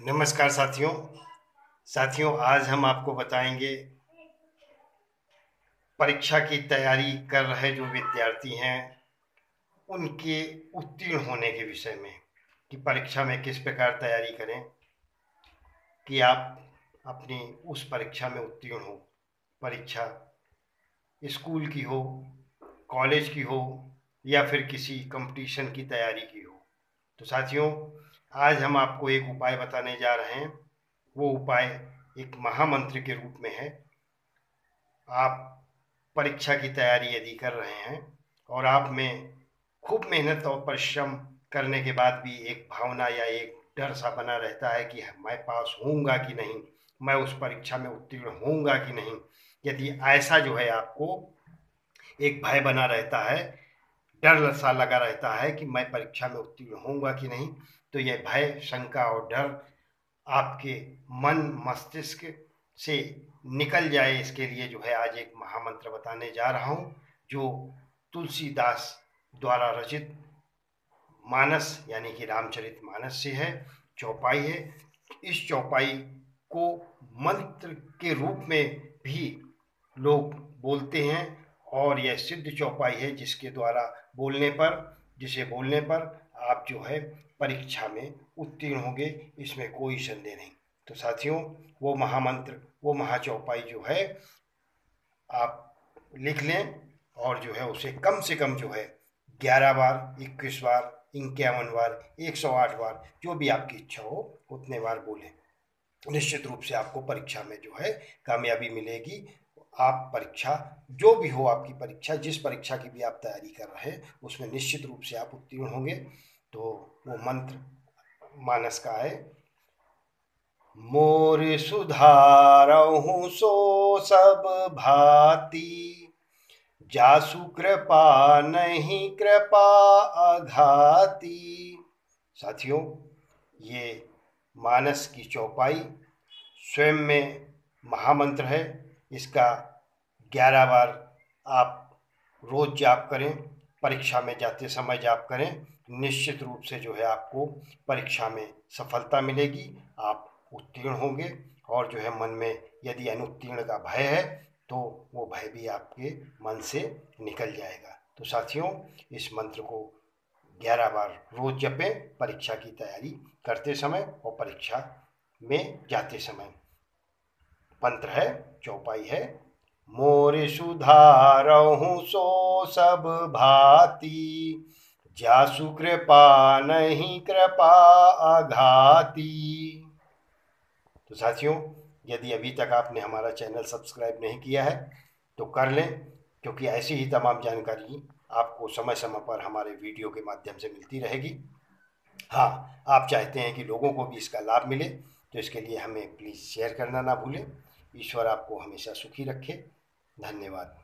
नमस्कार साथियों, आज हम आपको बताएंगे परीक्षा की तैयारी कर रहे जो विद्यार्थी हैं उनके उत्तीर्ण होने के विषय में कि परीक्षा में किस प्रकार तैयारी करें कि आप अपनी उस परीक्षा में उत्तीर्ण हो। परीक्षा स्कूल की हो, कॉलेज की हो या फिर किसी कंपटीशन की तैयारी की हो। तो साथियों, आज हम आपको एक उपाय बताने जा रहे हैं। वो उपाय एक महामंत्र के रूप में है। आप परीक्षा की तैयारी यदि कर रहे हैं और आप में खूब मेहनत और परिश्रम करने के बाद भी एक भावना या एक डर सा बना रहता है कि मैं पास होऊंगा कि नहीं, मैं उस परीक्षा में उत्तीर्ण होऊंगा कि नहीं, यदि ऐसा जो है आपको एक भय बना रहता है, डर सा लगा रहता है कि मैं परीक्षा में उत्तीर्ण होऊंगा कि नहीं, तो यह भय, शंका और डर आपके मन मस्तिष्क से निकल जाए, इसके लिए जो है आज एक महामंत्र बताने जा रहा हूँ, जो तुलसीदास द्वारा रचित मानस यानी कि रामचरितमानस से है, चौपाई है। इस चौपाई को मंत्र के रूप में भी लोग बोलते हैं और यह सिद्ध चौपाई है जिसे बोलने पर आप जो है परीक्षा में उत्तीर्ण होंगे, इसमें कोई संदेह नहीं। तो साथियों, वो महामंत्र, वो महाचौपाई जो है आप लिख लें और जो है उसे कम से कम जो है 11 बार, 21 बार, 51 बार, 108 बार, जो भी आपकी इच्छा हो उतने बार बोलें। निश्चित रूप से आपको परीक्षा में जो है कामयाबी मिलेगी। आप परीक्षा जो भी हो, आपकी परीक्षा जिस परीक्षा की भी आप तैयारी कर रहे हैं उसमें निश्चित रूप से आप उत्तीर्ण होंगे। तो वो मंत्र मानस का है, मोर सुधारहु सो सब भांति, जासु कृपा नहीं कृपा अघाती। साथियों, ये मानस की चौपाई स्वयं में महामंत्र है। इसका 11 बार आप रोज जाप करें, परीक्षा में जाते समय जाप करें, निश्चित रूप से जो है आपको परीक्षा में सफलता मिलेगी, आप उत्तीर्ण होंगे। और जो है मन में यदि अनुत्तीर्ण का भय है तो वो भय भी आपके मन से निकल जाएगा। तो साथियों, इस मंत्र को 11 बार रोज जपें परीक्षा की तैयारी करते समय और परीक्षा में जाते समय। मंत्र है, चौपाई है, मोर सुधारहु सो सब भांति, जासु कृपा नहीं कृपा अघाती। तो साथियों, यदि अभी तक आपने हमारा चैनल सब्सक्राइब नहीं किया है तो कर लें, क्योंकि ऐसी ही तमाम जानकारी आपको समय समय पर हमारे वीडियो के माध्यम से मिलती रहेगी। हाँ, आप चाहते हैं कि लोगों को भी इसका लाभ मिले तो इसके लिए हमें प्लीज़ शेयर करना ना भूलें। ईश्वर आपको हमेशा सुखी रखे। धन्यवाद।